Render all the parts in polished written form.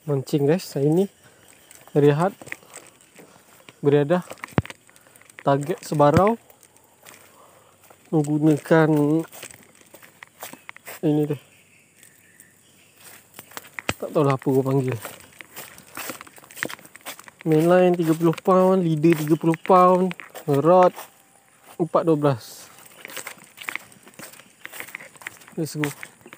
Mancing guys, hari ni rehat, berada target sebarau menggunakan ini deh, tak tahulah apa gua panggil, mainline 30 pound, leader 30 pound, rod 412. Let's go.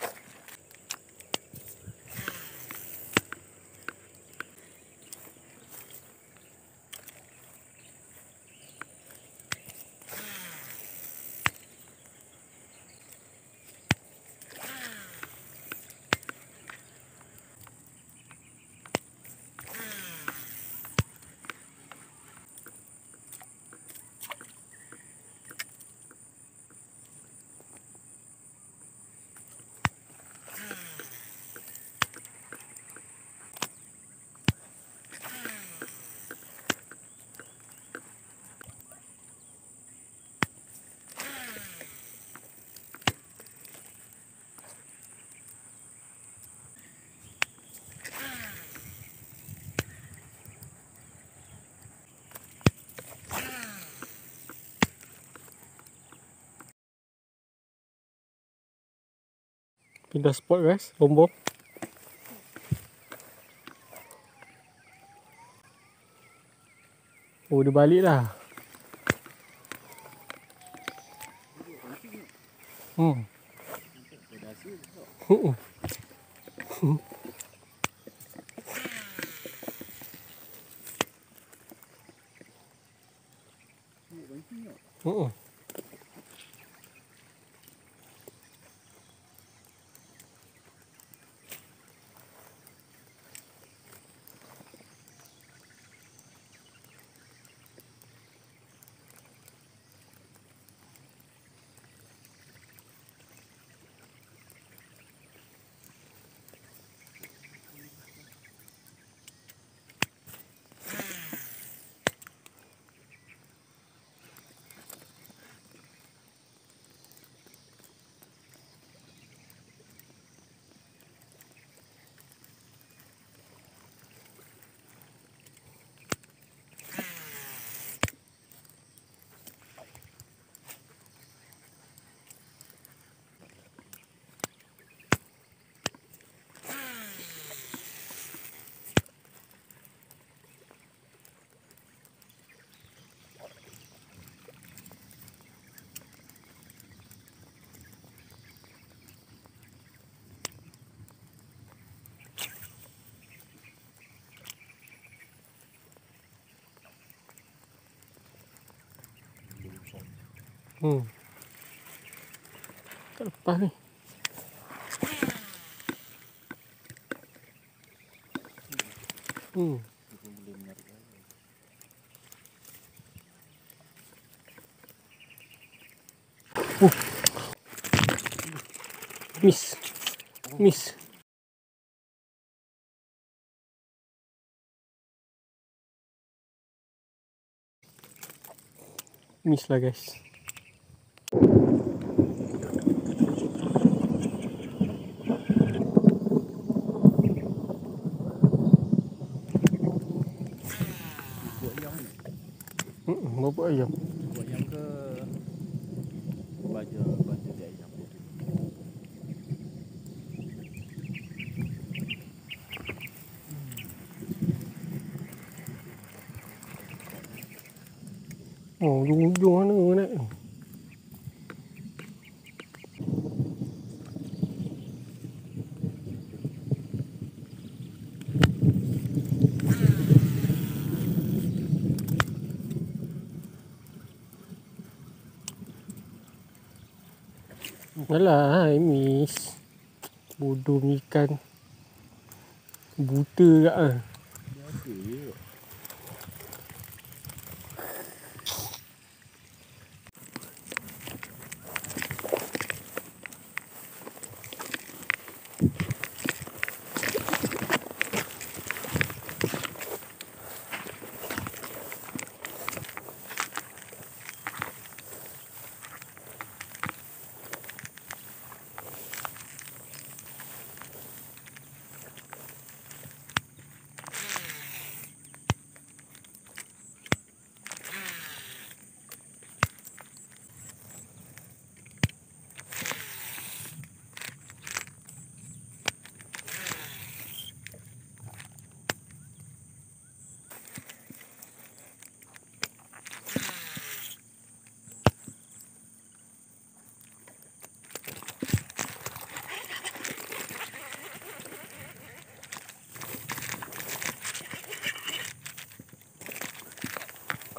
Pindah spot guys, lombong. Oh, dia balik dah. Hmm. Tak lepas ni. Miss. Miss lah guys. Berapa ayam? Buat ayam ke baja dia ayam. Oh, ujung-ujung mana naik ni? Alah, miss. Bodoh ni ikan. Buta kat ah. Biasa je.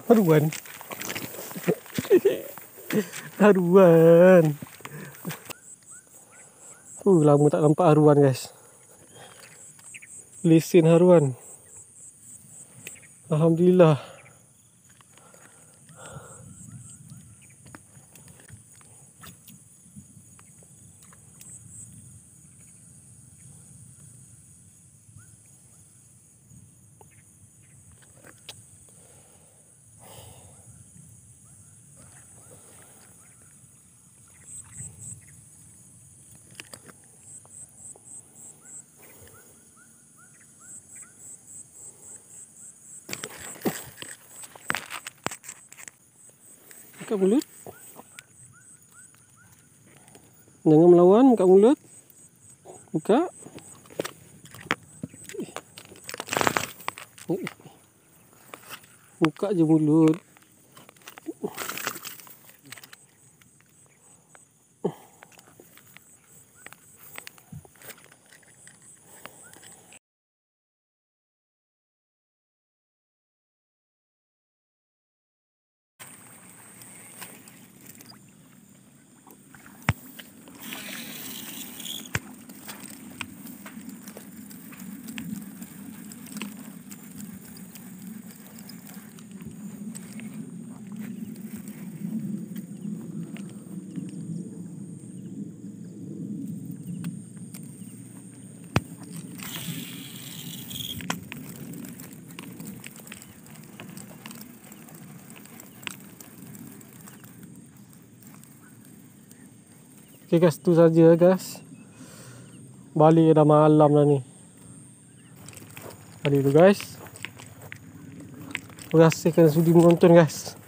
Haruan. Haruan. Lama tak nampak haruan guys. Lesen haruan. Alhamdulillah. Buka mulut. Jangan melawan, buka mulut. Buka. Buka je mulut. Okay guys, tu saja guys. Balik dah malam dah ni. Balik dulu guys. Terima kasih kerana sudi menonton guys.